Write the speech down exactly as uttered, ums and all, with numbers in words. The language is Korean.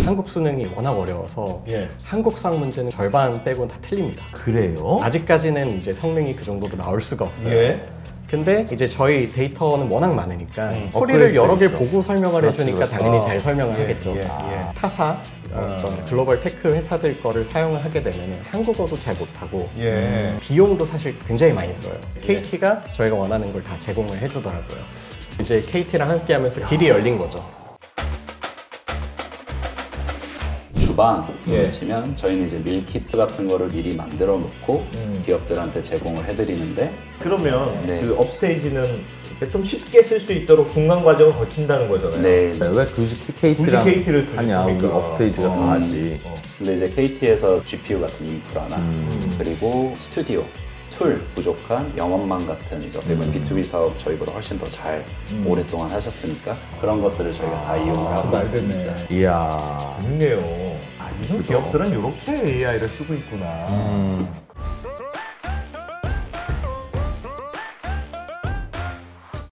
한국 수능이 워낙 어려워서 예. 한국 수학 문제는 절반 빼고는 다 틀립니다. 그래요? 아직까지는 이제 성능이 그 정도로 나올 수가 없어요. 예. 근데 이제 저희 데이터는 워낙 많으니까 음, 풀이를 여러 개 있죠. 보고 설명을 그렇죠, 해주니까 그렇죠. 당연히 아, 잘 설명을 예, 하겠죠. 예, 아, 예. 타사 어떤 아. 글로벌 테크 회사들 거를 사용을 하게 되면 한국어도 잘 못하고 예. 음, 비용도 사실 굉장히 많이 들어요. 케이티가 저희가 원하는 걸 다 제공을 해주더라고요. 이제 케이티랑 함께하면서 길이 열린 거죠. 주방 예. 치면 저희는 이제 밀키트 같은 거를 미리 만들어 놓고 음. 기업들한테 제공을 해드리는데 그러면 네. 그 업스테이지는 좀 쉽게 쓸 수 있도록 중간 과정을 거친다는 거잖아요. 네. 왜 굳이 케이티랑 굳이 케이티를 하냐? 우리 두셨습니까? 업스테이지가 어. 다 하지. 어. 근데 이제 케이티에서 지피유 같은 인프라나 음. 그리고 스튜디오 툴 부족한 영업망 같은 이제 어떻게 보면 음. 비투비 사업 저희보다 훨씬 더 잘 음. 오랫동안 하셨으니까 그런 것들을 저희가 다 이용을 하고 말 있습니다. 됐네. 이야. 좋네요. 아, 요즘 그죠? 기업들은 이렇게 에이아이를 쓰고 있구나. 음.